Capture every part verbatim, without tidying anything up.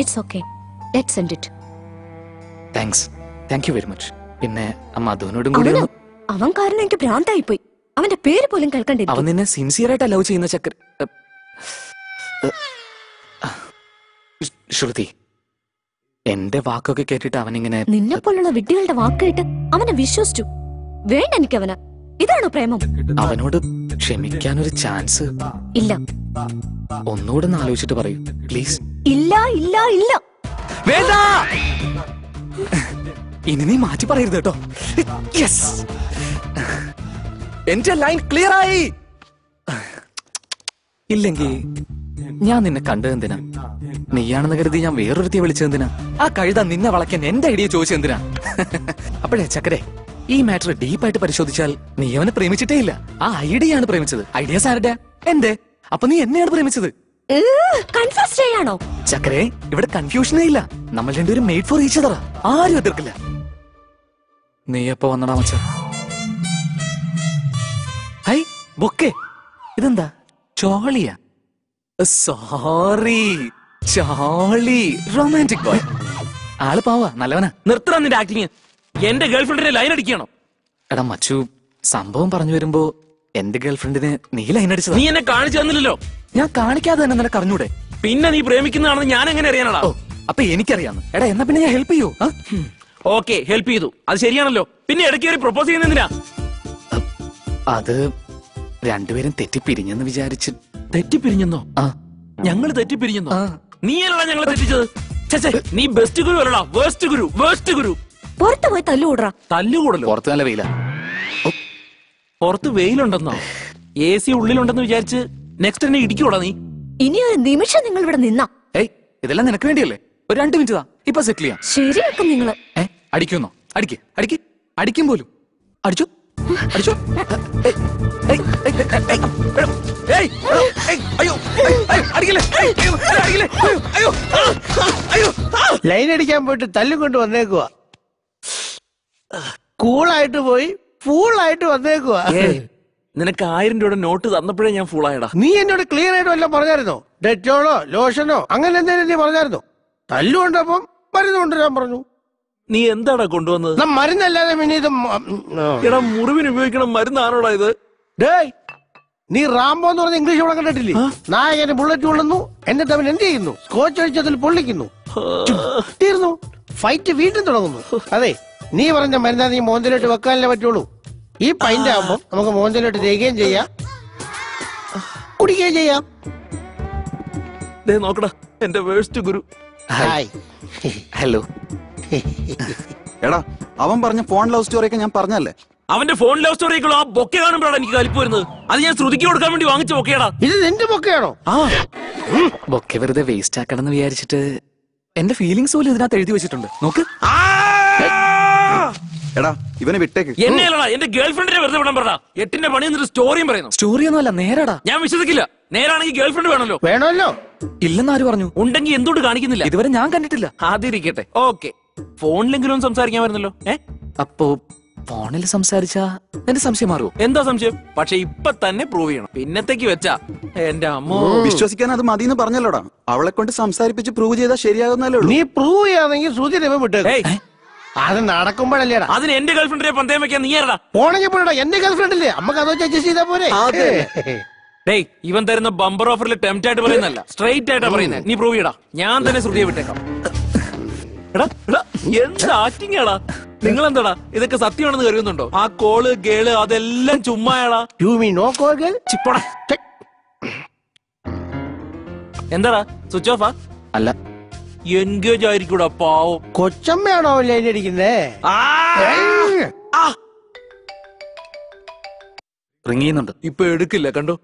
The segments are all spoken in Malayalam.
It's okay. Let's send it. Thanks. Thank you very much. പിന്നെ മധുവിനോടും കൂടി അവൻ കാരണം എനിക്ക് ഭ്രാന്തായി പോയി. അവന്റെ പേര് പോലും കേൾക്കണ്ടേ. അവൻ നിന്നെ സിൻസിയർ ആയിട്ട് ലവ് ചെയ്യുന്ന ചക്കര. ശ്രുതി, എന്റെ വാക്കൊക്കെ കേട്ടിട്ട് അവനിങ്ങനെ നിന്നെ പോലുള്ള വിഡ്ഢികളുടെ വാക്ക് കേട്ട് അവനെ വിശ്വസിച്ചു. വേണ്ട എനിക്ക് അവന്. ഇതാണോ പ്രേമം? അവനോട് ക്ഷമിക്കാനൊരു ചാൻസ് ഇല്ല. ഒന്നുകൂടെ ഒന്ന് ആലോചിച്ചിട്ട് പറയൂ പ്ലീസ്. ഇല്ല ഇല്ല ഇല്ല. വേണ്ട. ഇനി നീ മാറ്റി പറയരുത് കേട്ടോ. യെസ്, എന്റെ ലൈൻ ക്ലിയർ ആയി. ഇല്ലെങ്കിൽ ഞാൻ നിന്നെ കണ്ടതെന്തിനാ? നീയാണെന്ന് കരുതി ഞാൻ വേറൊരുത്തിയെ വിളിച്ചതെന്തിനാ? ആ കഴുത നിന്നെ വളയ്ക്കാൻ എന്റെ ഐഡിയ ചോദിച്ചെന്തിനാ? അപ്പോഴേ ചക്കരെ, ഈ മാറ്റർ ഡീപ്പായിട്ട് പരിശോധിച്ചാൽ നീ അവനെ പ്രേമിച്ചിട്ടേ ഇല്ല. ആ ഐഡിയ ആണ് പ്രേമിച്ചത്. ഐഡിയാസ് ആരുടെ? എന്റെ. അപ്പൊ നീ എന്നെയാണ് പ്രേമിച്ചത്. കൺഫ്യൂസ് ചെയ്യാണോ? ചക്കരെ, ഇവിടെ കൺഫ്യൂഷനേ ഇല്ല. നമ്മൾ രണ്ടുപേരും മെയ്ഡ് ഫോർ ഈച്ച് അതർ. ആരും എതിർക്കില്ല. നീ എപ്പോ വന്നടാ മച്ച? Hi bouquet. ഇതെന്താ? ചോളിയാ? സോറി, ചോളി. Romantic boy. ആള് പാവാ, നല്ലവനാ. നിർത്തണം നിന്റെ ആക്ടിങ്. എന്റെ ഗേൾഫ്രണ്ടിനെ ലൈൻ അടിക്കണോ? എടാ മച്ചു, സംഭവം പറഞ്ഞു വരുമ്പോ എന്റെ ഗേൾഫ്രണ്ടിന് നീ ലൈൻ അടിച്ചത്. നീ എന്നെ കാണിച്ചു തന്നില്ലല്ലോ. ഞാൻ കാണിക്കാതെ തന്നെ നിനക്ക് അറിഞ്ഞൂടെ? പിന്നെ നീ പ്രേമിക്കുന്നതാണെന്ന് ഞാൻ എങ്ങനെ അറിയാനാടാ? ഓ, അപ്പൊ എനിക്കറിയാന്ന്. എടാ എന്നാ പിന്നെ ഞാൻ ഹെൽപ്പ് ചെയ്യൂ. ഓക്കെ, ഹെൽപ്പ് ചെയ്തു. അത് ശരിയാണല്ലോ. പിന്നെ ഇടയ്ക്ക് ഒരു പ്രൊപ്പോസ് ചെയ്യുന്നതിനാ? അത് രണ്ടുപേരും തെറ്റിപ്പിരിഞ്ഞെന്ന് വിചാരിച്ച്. തെറ്റിപ്പിരിഞ്ഞെന്നോ? ആ, ഞങ്ങള് തെറ്റിപ്പിരിഞ്ഞെന്നോ? നീ അല്ലടാ ഞങ്ങളെ തെറ്റിച്ചത്. നീ ബെസ്റ്റ് ഗുരു അല്ലടാ, വേസ്റ്റ് ഗുരു. വേസ്റ്റ് ഗുരു. പുറത്ത് പോയി തല്ലുകൂടാ. തല്ലുകൂടല്ലോ? പുറത്ത് നല്ല വെയിലാ. പുറത്ത് വെയിലുണ്ടെന്നോ? എ സി ഉള്ളിലുണ്ടെന്ന് വിചാരിച്ച് നെക്സ്റ്റ് എന്നെ ഇടിക്കൂടാ നീ? ഇനി ഒരു നിമിഷം നിങ്ങൾ ഇവിടെ നിന്നാ. ഏയ്, ഇതെല്ലാം നിനക്ക് വേണ്ടിയല്ലേ? ഒരു രണ്ട് മിനിറ്റ് താ, ഇപ്പൊ സെറ്റിൽ ചെയ്യാം. ശരിയാക്കും നിങ്ങള്. ഏ അടിക്കുന്നോ? അടിക്ക് അടിക്ക്. അടിക്കും പോലും. അടിച്ചോ അടിച്ചോ. ലൈൻ അടിക്കാൻ പോയിട്ട് തല്ലും കൊണ്ട് വന്നേക്കുവാ. കൂളായിട്ട് പോയി ഫൂളായിട്ട് വന്നേക്കുവാ. നിനക്ക് ആയിരം രൂപയുടെ നോട്ട് തന്നപ്പോഴേ ഞാൻ ഫുള്ളായടാ. നീ എന്നോട് ക്ലിയർ ആയിട്ട് വല്ലതും പറഞ്ഞായിരുന്നോ? ഡെറ്റോളോ ലോഷനോ അങ്ങനെ എന്തെങ്കിലും നീ പറഞ്ഞായിരുന്നോ? തല്ലുകൊണ്ടപ്പം മരുന്ന് കൊണ്ടുവരാൻ പറഞ്ഞു. നീ എന്താടാ കൊണ്ടുവന്നത്? മരുന്നല്ലാതെ പിന്നെ ഇത് എടാ, മുറിവിന് ഉപയോഗിക്കണം മരുന്നാണോടാ ഇത്? ഡേയ്, നീ റാംബോ എന്ന് പറഞ്ഞ ഇംഗ്ലീഷ് പടം കണ്ടിട്ടില്ലേ? നായകന് ബുള്ളറ്റ് കൊള്ളുന്നു, എന്നിട്ട് അവൻ എന്ത് ചെയ്യുന്നു? സ്കോച്ച് അടിച്ചതിൽ പൊള്ളിക്കുന്നു. തീർന്നു. ഫൈറ്റ് വീണ്ടും തുടങ്ങുന്നു. അതെ, നീ പറഞ്ഞ മരുന്നാ നീ മോന്തലോട്ട് വെക്കാനല്ലേ പറ്റുള്ളൂ. ഈ പൈന്റ് ആകുമ്പോ നമുക്ക് മോന്തലോട്ട് തേക്കുകയും ചെയ്യാം, കുടിക്കുകയും ചെയ്യാം. നോക്കടാ, എന്റെ വേസ്റ്റ് ഗുരു. ഹലോ. എടാ, അവൻ പറഞ്ഞ ഫോൺ ലവ് സ്റ്റോറി ഒക്കെ ഞാൻ പറഞ്ഞല്ലേ? അവന്റെ ഫോൺ ലവ് സ്റ്റോറിയൊക്കെ ആ ബൊക്കെ കാണുമ്പോഴാണ് എനിക്ക് കലിപ്പ് വരുന്നത്. അത് ഞാൻ ശ്രുതിക്ക് കൊടുക്കാൻ വേണ്ടി വാങ്ങിച്ച ബൊക്കെയാടാ. ഇത് നിന്റെ ബൊക്കെയാണോ? ആ, ബൊക്കെ വെറുതെ വേസ്റ്റ് ആക്കണമെന്ന് വിചാരിച്ചിട്ട് എന്റെ ഫീലിങ്സ് പോലും ഇതിനകത്ത് എഴുതി വെച്ചിട്ടുണ്ട്. നോക്ക്. എടാ, ഇവനെ വിട്ടേക്ക്. എന്നെ അല്ലടാ, എന്റെ ഗേൾഫ്രണ്ടിനെ വെറുതെ വിടാൻ പറ. എട്ടിന്റെ പണി എന്നിട്ട് സ്റ്റോറിയും പറയുന്നു. സ്റ്റോറി ഒന്നും അല്ല, നേരടാ. ഞാൻ വിശ്വസിക്കില്ല. നേരാണെങ്കിൽ ഗേൾഫ്രണ്ട് വേണമല്ലോ. വേണമല്ലോ. ഇല്ലെന്ന് ആര് പറഞ്ഞു? ഉണ്ടെങ്കിൽ എന്തുകൊണ്ട് കാണിക്കുന്നില്ല? ഇതുവരെ ഞാൻ കണ്ടിട്ടില്ല. ആദ്യം ഓക്കെ, ഫോണിലെങ്കിലും സംസാരിക്കാൻ വരുന്നല്ലോ. ഏ അപ്പോ ഫോണിൽ സംസാരിച്ചാ എന്റെ സംശയം മാറുമോ? എന്താ സംശയം? പക്ഷെ ഇപ്പൊ തന്നെ പ്രൂവ് ചെയ്യണം. പിന്നത്തേക്ക് വെച്ചാ എന്റെ അമ്മോ. വിശ്വസിക്കാൻ അത് മതിന്ന് പറഞ്ഞല്ലോടാ. അവളെ കൊണ്ട് സംസാരിപ്പിച്ച് പ്രൂവ് ചെയ്താൽ ശരിയാകുന്നല്ലേ ഉള്ളൂ. നീ പ്രൂവ് ചെയ്യാണെങ്കിൽ ശ്രുതി രവ വിട്ടേ. അത് നടക്കുമ്പോഴല്ലേടാ. അതിന് എന്റെ ഗേൾഫ്രണ്ടിനെ പന്തയം വെക്കാൻ നീ ആരടാ? പോണെങ്കിൽ പോടാ, എന്റെ ഗേൾഫ്രണ്ട് അല്ലേ? അമ്മക്ക് അതോ അഡ്ജസ്റ്റ് ചെയ്താ പോരെ. ഡേയ്, ഇവൻ തരുന്ന ബമ്പർ ഓഫറിൽ ടെംപ്റ്റ് ആയിട്ട് പറയുന്നല്ല, സ്ട്രൈറ്റ് ആയിട്ടാ പറയുന്നത്. നീ പ്രൂവ് ചെയ്യടാ. ഞാൻ തന്നെ ശ്രുതിയെ വിട്ടേക്കാം. എടാ എടാ, എന്ത് ആക്ടിങ് ആടാ നിങ്ങൾ? എന്താടാ ഇതൊക്കെ സത്യമാണെന്ന് കരുതുന്നുണ്ടോ? ആ കോള് ഗേള് അതെല്ലാം ചുമ്മായാടാ. എന്താടാ സ്വിച്ച് ഓഫാ? അല്ല, എൻഗേജ് ആയിരിക്കൂടാ പാവം. കൊച്ചമ്മയാണോ ലൈൻ അടിക്കുന്നേ? റിങ് ചെയ്യുന്നുണ്ട്. ഇപ്പൊ എടുക്കില്ല, കണ്ടോ?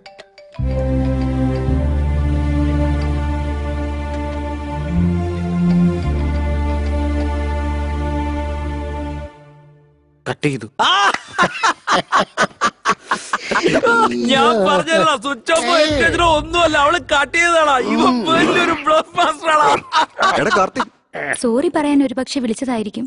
കട്ട് ചെയ്തു. ഞാൻ പറഞ്ഞാ സ്വിച്ച് ഓഫ് എൻഗേജോ ഒന്നുമല്ല, അവള് കട്ട് ചെയ്തതാടാ. ഇവൻ വലിയൊരു ബ്ലഫ് മാസ്റ്ററാടാ. സോറി പറയാൻ ഒരു പക്ഷെ വിളിച്ചതായിരിക്കും.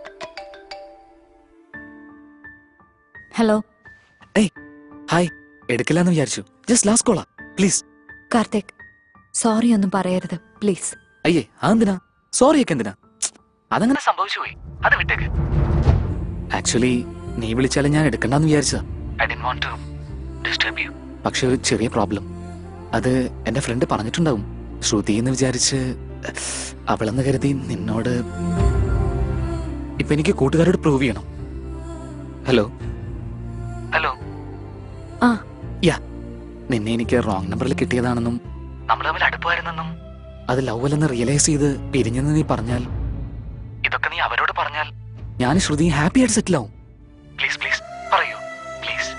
ഹലോ. ഏയ് ഹായ്. എടുക്കില്ല എന്ന് വിചാരിച്ചു. ജസ്റ്റ് ലാസ്റ്റ് കോളാ, പ്ലീസ്. കാർത്തിക്, സോറി ഒന്നും പറയരുത് പ്ലീസ്. അയ്യേ, അതെന്തിനാ സോറി ഒക്കെ എന്തിനാ? അതങ്ങനെ സംഭവിച്ചു പോയി, അത് വിട്ടേക്ക്. ആക്ച്വലി നീ വിളിച്ചാലും ഞാൻ എടുക്കണ്ടെന്ന് വിചാരിച്ചതാ. I didn't want to disturb you. പക്ഷെ ഒരു ചെറിയ പ്രോബ്ലം. അത് എന്റെ ഫ്രണ്ട് പറഞ്ഞിട്ടുണ്ടാവും. ശ്രുതി എന്ന് വിചാരിച്ച് അവളെന്ന് കരുതി നിന്നോട് ഇപ്പൊ എനിക്ക് കൂട്ടുകാരോട് പ്രൂവ് ചെയ്യണം. ഹലോ ഹലോ ആ യാ, നിന്നെ എനിക്ക് റോങ് നമ്പറിൽ കിട്ടിയതാണെന്നും നമ്മൾ തമ്മിൽ അടുപ്പായിരുന്നെന്നും അത് ലവ് അല്ലെന്ന് റിയലൈസ് ചെയ്ത് പിരിഞ്ഞെന്ന് നീ പറഞ്ഞാൽ, ഇതൊക്കെ നീ അവരോട് പറഞ്ഞാൽ ഞാൻ ശ്രുതി ഹാപ്പി ആയിട്ട് സെറ്റിൽ ആവും. പ്ലീസ് പ്ലീസ് പറയൂ, പ്ലീസ്.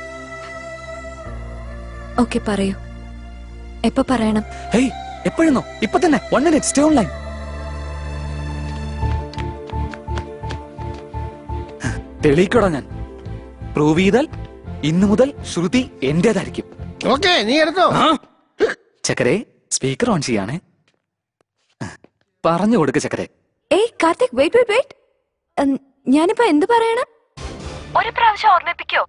ഓക്കെ, പറയൂ. എപ്പോ പറയണം? ഹേയ്, എപ്പോഴെന്നോ? ഇപ്പൊ തന്നെ. One minute, stay online. തെളിയിക്കോടാ ഞാൻ. പ്രൂവ് ചെയ്താൽ ഇന്നു മുതൽ ശ്രുതി എന്റേതായിരിക്കും. ഓക്കെ, നീ എടുത്തോ. ചക്കരെ, സ്പീക്കർ ഓൺ ചെയ്യാണേ. പറഞ്ഞു കൊടുക്ക ചക്കരെ. ഏയ് കാർത്തിക്, വെയിറ്റ് വെയിറ്റ് വെയിറ്റ്. ഞാനിപ്പോ എന്ത് പറയണം? ഒരു പ്രാവശ്യം ഓർമ്മിപ്പിക്കോ?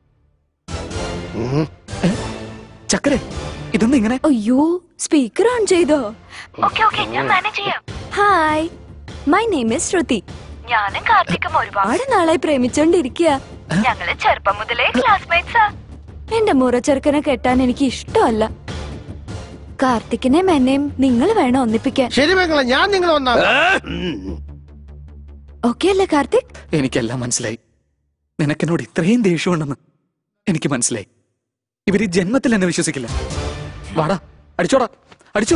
ചക്കരെ, ഇതൊന്നും ഇങ്ങനെ. അയ്യോ, സ്പീക്കർ ഓൺ ചെയ്തോ? ഓക്കെ ഓക്കെ, ഞാൻ മാനേജ് ചെയ്യാം. Hi, my name is Shruti. ഞാനും കാർത്തിക്കും ഒരുപാട് നാളായി പ്രേമിച്ചോണ്ടിരിക്കുക. ഞങ്ങള് ചെറുപ്പം മുതലേ ക്ലാസ്മേറ്റ്സാ. എന്റെ മുറ ചെറുക്കനെ കെട്ടാൻ എനിക്ക് ഇഷ്ടമല്ല. കാർത്തിക്കിനെയും എന്നെയും നിങ്ങൾ വേണം ഒന്നിപ്പിക്കാൻ. ശരി മക്കളെ, ഞാൻ നിങ്ങൾ വന്നാ ഓക്കെ അല്ലേ കാർത്തിക്? എനിക്കെല്ലാം മനസ്സിലായി. നിനക്കെന്നോട് ഇത്രയും ദേഷ്യമുണ്ടെന്ന് എനിക്ക് മനസ്സിലായി. ഇവര് ജന്മത്തിൽ എന്നെ വിശ്വസിക്കില്ല. വാടാ, അടിച്ചോടാ, അടിച്ചു.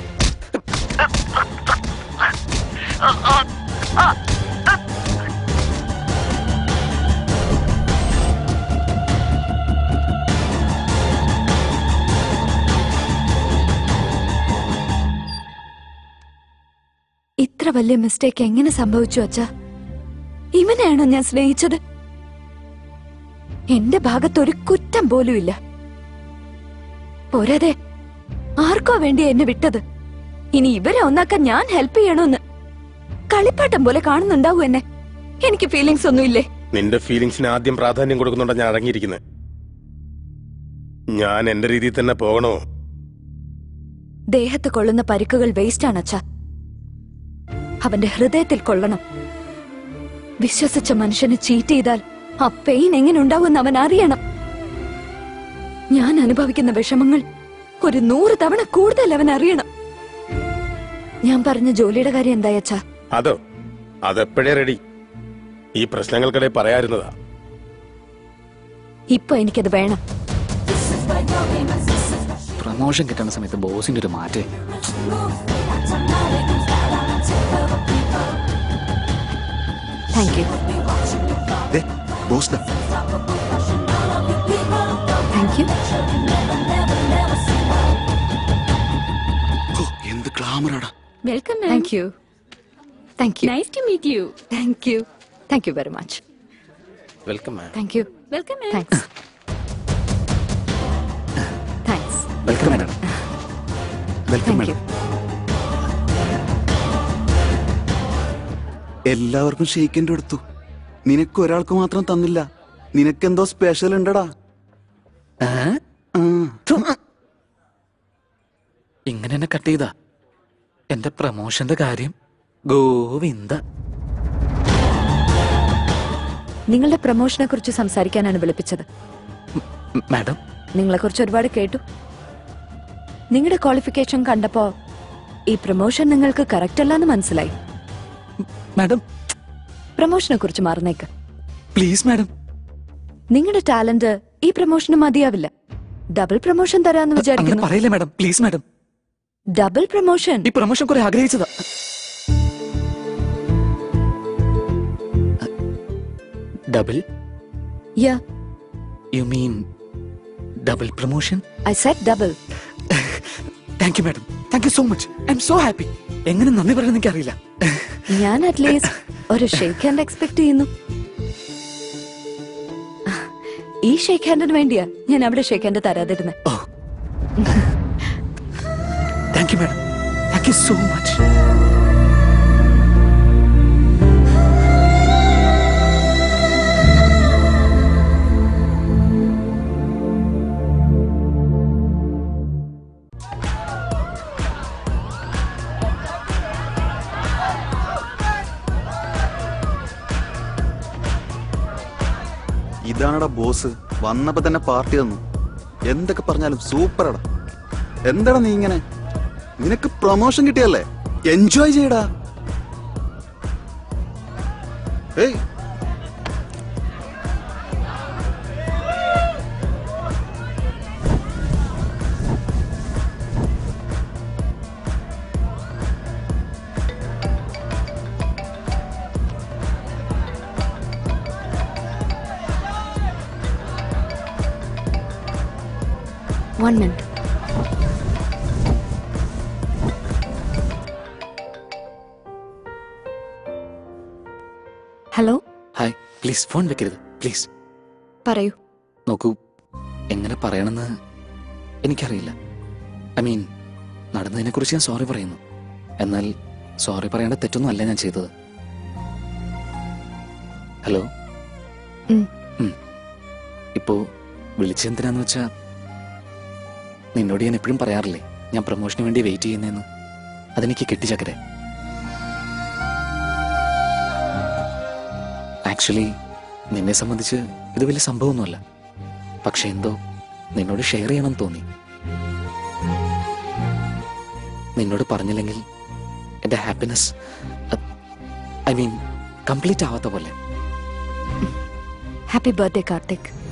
ഇത്ര വലിയ മിസ്റ്റേക്ക് എങ്ങനെ സംഭവിച്ചു അച്ഛാ? ഇവനെയാണോ ഞാൻ സ്നേഹിച്ചത്? എന്റെ ഭാഗത്തൊരു കുറ്റം പോലും ഇല്ല. പോരാതെ ആർക്കോ വേണ്ടി എന്നെ വിട്ടത്. ഇനി ഇവരെ ഒന്നാക്കാൻ ഞാൻ ഹെൽപ്പ് ചെയ്യണമെന്ന് കളിപ്പാട്ടം പോലെ കാണുന്നുണ്ടാവൂ എന്നെ. എനിക്ക് ഫീലിങ്സ് ഒന്നുമില്ലേ? നിന്റെ ഫീലിങ്സിന് ആദ്യം പ്രാധാന്യം കൊടുക്കുന്നുണ്ടാ ഞാൻ അടങ്ങിയിരിക്കുന്നത്. ഞാൻ എന്റെ രീതിയിൽ തന്നെ പോകണോ? ദേഹത്ത് കൊള്ളുന്ന പരിക്കുകൾ വേസ്റ്റ് ആണ് അച്ഛാ. അവന്റെ ഹൃദയത്തിൽ കൊള്ളണം. വിശ്വസിച്ച മനുഷ്യനെ ചീറ്റ് ചെയ്താൽ ആ പെയിൻ എങ്ങനെ ഉണ്ടാവുമെന്ന് അവൻ അറിയണം. ഞാൻ അനുഭവിക്കുന്ന വിഷമങ്ങൾ ഒരു നൂറ് തവണ കൂടുതൽ അവൻ അറിയണം. ഞാൻ പറഞ്ഞ ജോലിയുടെ കാര്യം എന്താ അച്ഛാ? അതോ, അതെപ്പോഴേ റെഡി. ഈ പ്രശ്നങ്ങൾക്കിടെ പറയാറുന്നതാ. ഇപ്പൊ എനിക്കത് വേണം. പ്രമോഷൻ കിട്ടുന്ന സമയത്ത് ബോസിന്റെ ഒരു മാറ്റേ. Thank you. Thank you. എന്ത് ഗ്ലാമറാടാ. Welcome. Thank you. Thank you. Nice to meet you. Thank you. Thank you very much. Welcome ma'am. Thank you. Welcome. Thanks. Thanks. Welcome madam. Welcome thank you. Madam. എല്ലാവർക്കും ഷെയ്ക്കൻ്റെ കൊടുത്തു. നിനക്ക് ഒരാൾക്ക് മാത്രം തന്നില്ല. നിനക്കെന്തോ സ്പെഷ്യൽ ഉണ്ടടാ. ഇങ്ങനെ എന്നെ കട്ട് ചെയ്താ എന്റെ പ്രമോഷന്റെ കാര്യം ഗോവിന്ദ. നിങ്ങളുടെ പ്രമോഷനെ കുറിച്ച് സംസാരിക്കാനാണ് വിളിപ്പിച്ചത്. മാഡം, നിങ്ങളെ കുറിച്ച് ഒരുപാട് കേട്ടു. നിങ്ങളുടെ ക്വാളിഫിക്കേഷൻ കണ്ടപ്പോ ഈ പ്രമോഷൻ നിങ്ങൾക്ക് കറക്റ്റ് അല്ലാന്ന് മനസ്സിലായി. മാഡം പ്രമോഷനെ കുറിച്ച് മറന്നേക്ക്. Please madam. നിങ്ങളുടെ ടാലന്റ് ഈ പ്രമോഷന് മതിയാവില്ല. ഡബിൾ പ്രമോഷൻ തരാന്ന് അങ്ങനെ വിചാരിക്കുന്നു. പറയില്ലേ madam, please madam. Double promotion. ഈ പ്രമോഷൻ കുറെ ആഗ്രഹിച്ചതാ. Double? Yeah, you mean double promotion? I said double. Thank you madam, thank you so much. I am so happy. എങ്ങനെ നന്ദി പറയാൻ എനിക്കറിയില്ല. ഞാൻ അറ്റ്ലീസ്റ്റ് ഒരു ഷേക്ക് ഹാൻഡ് എക്സ്പെക്ട് ചെയ്യുന്നു. ഈ ഷേക്ക് ഹാൻഡിന് വേണ്ടിയാ ഞാൻ അവിടെ ഷേക്ക് ഹാൻഡ് തരാതിരുന്നത്. ഓ, thank you madam, thank you so much. ഇതാണടാ ബോസ്, വന്നപ്പോ തന്നെ പാർട്ടി തന്നു. എന്തൊക്കെ പറഞ്ഞാലും സൂപ്പറടാ. എന്താടാ നീ ഇങ്ങനെ? നിനക്ക് പ്രൊമോഷൻ കിട്ടിയല്ലേ, എൻജോയ് ചെയ്യടാ. ഏയ് One minute. Hello. Hi, please phone വെക്കരുത് പ്ലീസ്. പറയൂ. നോക്കൂ, എങ്ങനെ പറയണമെന്ന് എനിക്കറിയില്ല. ഐ മീൻ, നടന്നതിനെ കുറിച്ച് ഞാൻ സോറി പറയുന്നു. എന്നാൽ സോറി പറയേണ്ട തെറ്റൊന്നും അല്ല ഞാൻ ചെയ്തത്. ഹലോ. ഉം. ഉം. ഇപ്പോ വിളിച്ചെന്തിനാന്ന് വെച്ചാ, നിന്നോട് ഞാൻ എപ്പോഴും പറയാറില്ലേ ഞാൻ പ്രൊമോഷന് വേണ്ടി വെയിറ്റ് ചെയ്യുന്നതെന്ന്. അതെനിക്ക് കിട്ടി ചക്കരെ. ആക്ച്വലി നിന്നെ സംബന്ധിച്ച് ഇത് വലിയ സംഭവമൊന്നുമല്ല. പക്ഷെ എന്തോ നിന്നോട് ഷെയർ ചെയ്യണമെന്ന് തോന്നി. നിന്നോട് പറഞ്ഞില്ലെങ്കിൽ എന്റെ ഹാപ്പിനെസ്, ഐ മീൻ, കംപ്ലീറ്റ് ആവാത്ത പോലെ. Happy birthday Karthik.